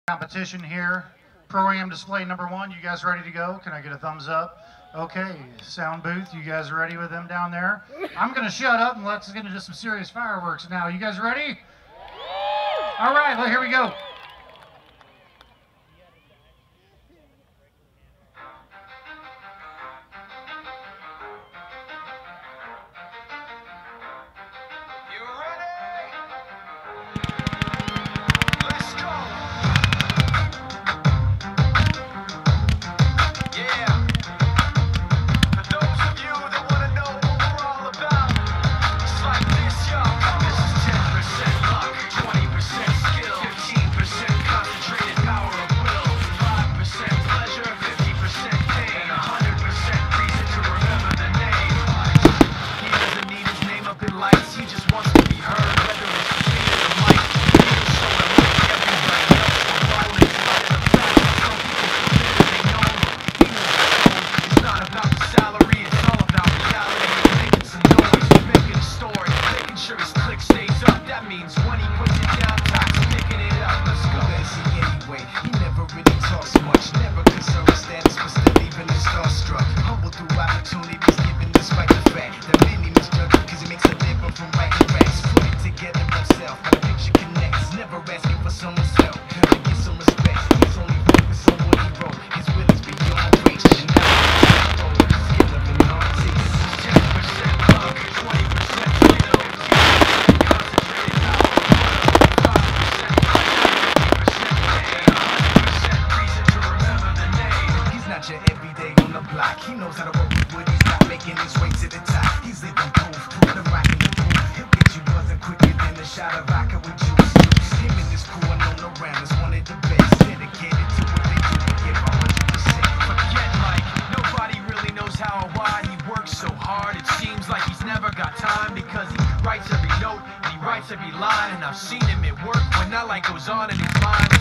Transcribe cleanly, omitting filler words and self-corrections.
Competition here. Pro-Am display number 1. You guys ready to go? Can I get a thumbs up? Okay, sound booth, you guys ready with them down there? I'm going to shut up and let's get into some serious fireworks now. You guys ready? All right, well, here we go. He knows how to work with wood, he's not making his way to the top. He's living proof, put him rocking the booth. He'll get you buzzing quicker than a shot of vodka with juice. Him and his crew are known around as one of the best. Dedicated to what they do, they give 100%. Forget Mike, nobody really knows how or why he works so hard. It seems like he's never got time because he writes every note and he writes every line. And I've seen him at work when that light goes on in his mind.